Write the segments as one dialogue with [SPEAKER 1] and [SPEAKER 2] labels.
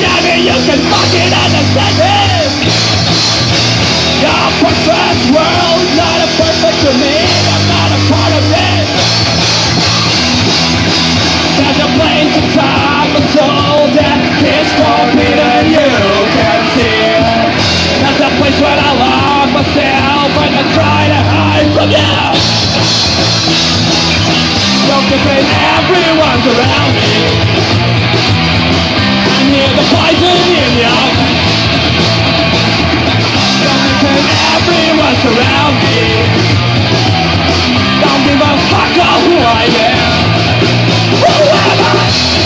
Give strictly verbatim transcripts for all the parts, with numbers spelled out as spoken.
[SPEAKER 1] understand me, you can fucking understand me. Your perfect world's not a perfect to me. I'm not a part of it. There's a place inside my soul that is forbidden, you can see it. There's a place where I lock myself and I try to hide from you. Don't think everyone's around me. I hear the poison in your face. Don't think everyone's around me. Don't give a fuck of who I am. Who am I?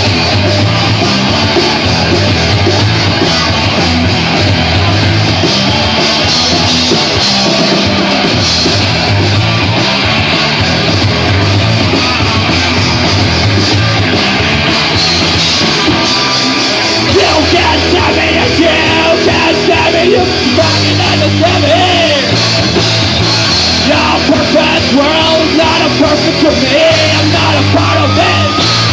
[SPEAKER 1] You can't stand me, you can't stand me, you fucking understand me. Your perfect world's not a perfect to me, I'm not a part of it.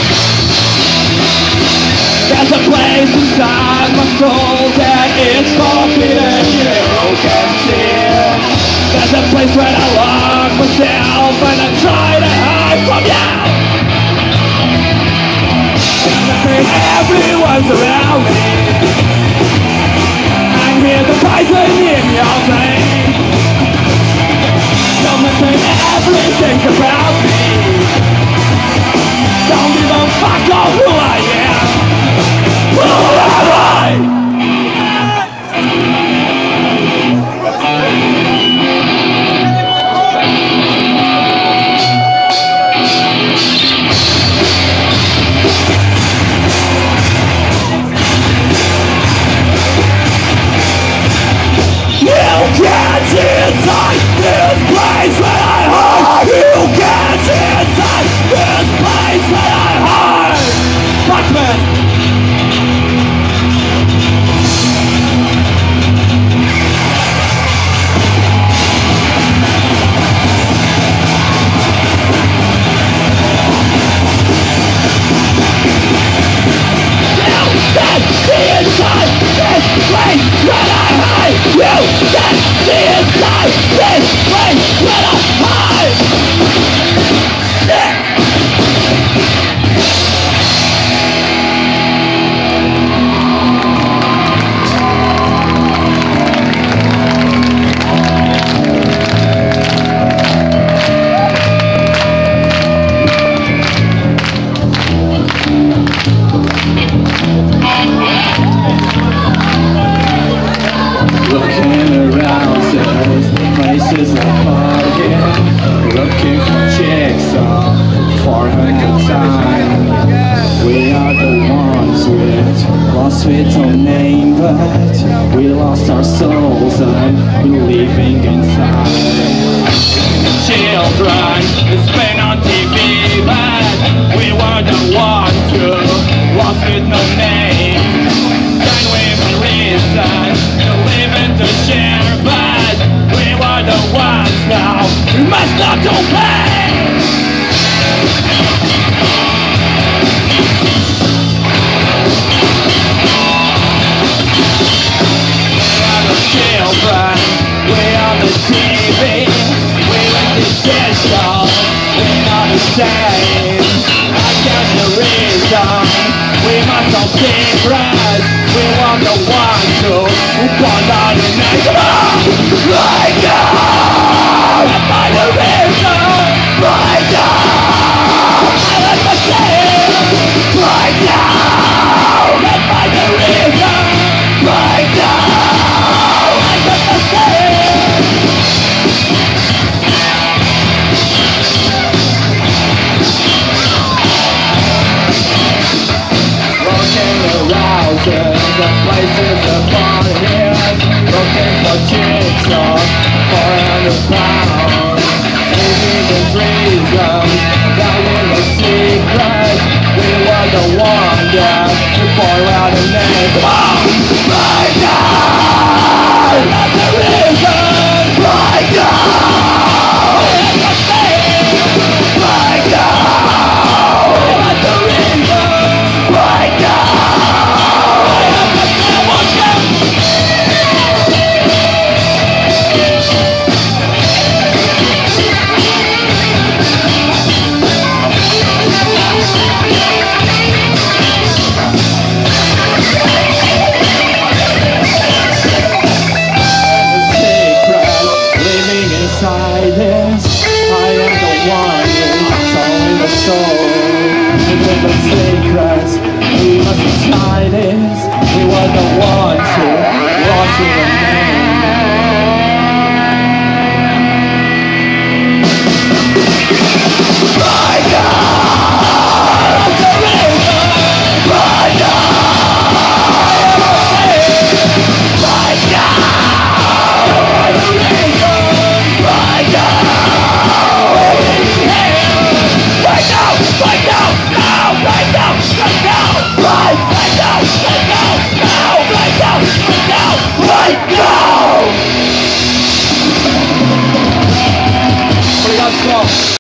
[SPEAKER 1] There's a place inside my soul that is forbidden, you can see it. There's a place where I lock myself and I try to hide from you. Everyone's around me. I hear the poison in your veins. Don't listen to everything about me. Don't give a fuck of who I am. Who am I? You can't inside this place where I hide. You can't inside this place where I hide. Fuck me.
[SPEAKER 2] With no name, but we lost our souls and we're living inside.
[SPEAKER 1] Children, it's been on T V, but we were the ones who lost with no name. Then we reason to live and to share, but we were the ones now we must not obey. Children, we on the T V, we like the digital, we are the same. I guess the reason we must all secret. We want the ones who want our name. Come on! Right now! Let's find the reason! Right now! I let my shame! Right now! Let's find the reason! Right now!
[SPEAKER 2] The places upon here, looking for chicks for a hundred pounds.